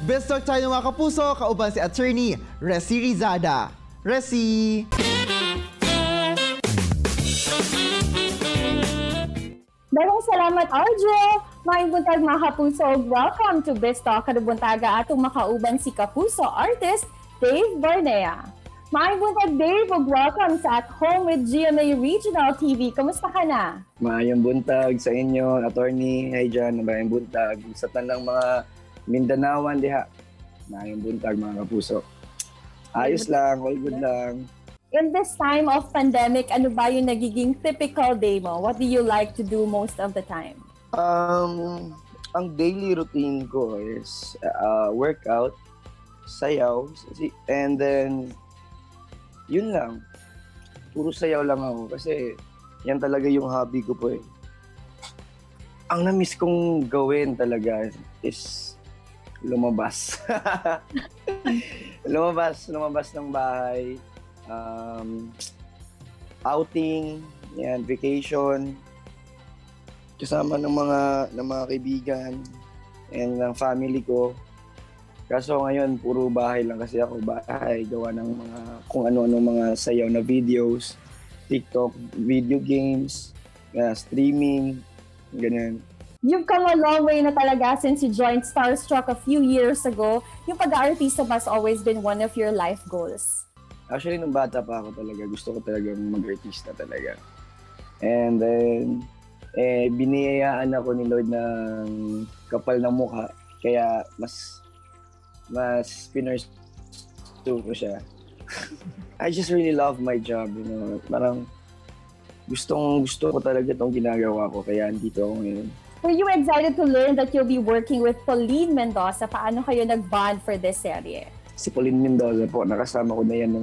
Best talk tayo mga kapuso, kauban si Attorney Resi Rizada. Resi! Daghang salamat, RJ! Maayong buntag mga kapuso, welcome to Best Talk Kadubuntaga atong makauban si Kapuso artist Dave Bornea. Maayong buntag, Dave, ug welcome sa At Home with GMA Regional TV. Kamusta ka na? Maayong buntag sa inyo, Attorney. Hi dyan, maayong buntag. Sa tanang mga Mindanawan diha. Maayong buntag mga kapuso. Ayos lang, all good lang. In this time of pandemic, ano ba yung nagiging typical day mo? What do you like to do most of the time? Ang daily routine ko is workout, sayaw, and then yun lang. Puro sayaw lang ako kasi yan talaga yung hobby ko po eh. Ang na-miss kong gawin talaga is lumabas. lumabas ng bahay. Outing, yan, vacation. Kasama ng mga kaibigan and ng family ko. Kaso ngayon, puro bahay lang kasi ako. Bahay, gawa ng mga kung ano-ano mga sayaw na videos, TikTok, video games, streaming, ganyan. You've come a long way na talaga since you joined Starstruck a few years ago. Yung pag-aartista has always been one of your life goals. Actually, nung bata pa ako talaga, gusto ko talagang mag-artista talaga. And then, biniyayaan ako ni Lord ng kapal na mukha. Kaya mas pinursu ko siya. I just really love my job, you know. Parang gusto ko talaga itong ginagawa ko, kaya andito ako ngayon. Were you excited to learn that you'll be working with Pauline Mendoza? Paano kayo nag-bond for this serye? Si Pauline Mendoza po, nakasama ko na yan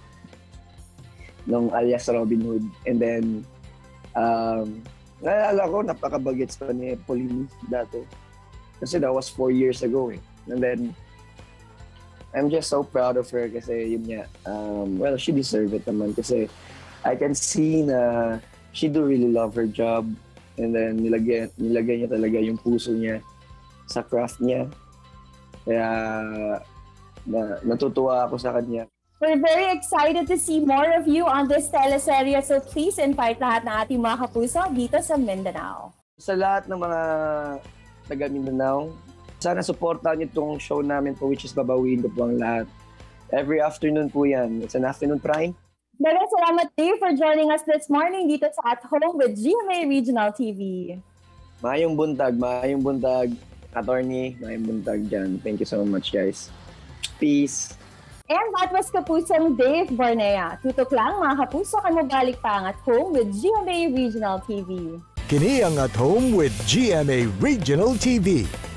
nung alias Robin Hood. And then, naalala ko, napaka-bagets pa ni Pauline dati. Kasi that was 4 years ago eh. And then, I'm just so proud of her kasi yun niya. Well, she deserved it naman kasi I can see na she do really love her job. And then, nilagay niya talaga yung puso niya sa craft niya. Kaya, natutuwa ako sa kanya. We're very excited to see more of you on this teleserye. So please invite lahat ng ating mga kapuso dito sa Mindanao. Sa lahat ng mga taga Mindanao, sana supportahan niyo itong show namin po, which is Babawiin Ko Po Ang Lahat. Every afternoon po yan. It's an afternoon prime. Daghang salamat, Dave, for joining us this morning dito sa At Home with GMA Regional TV. Maayong buntag, Attorney, maayong buntag dyan. Thank you so much, guys. Peace. And that was Kapusong Dave Bornea. Tutok lang mga kapuso, kan mabalik pa ang At Home with GMA Regional TV. Kini ang At Home with GMA Regional TV.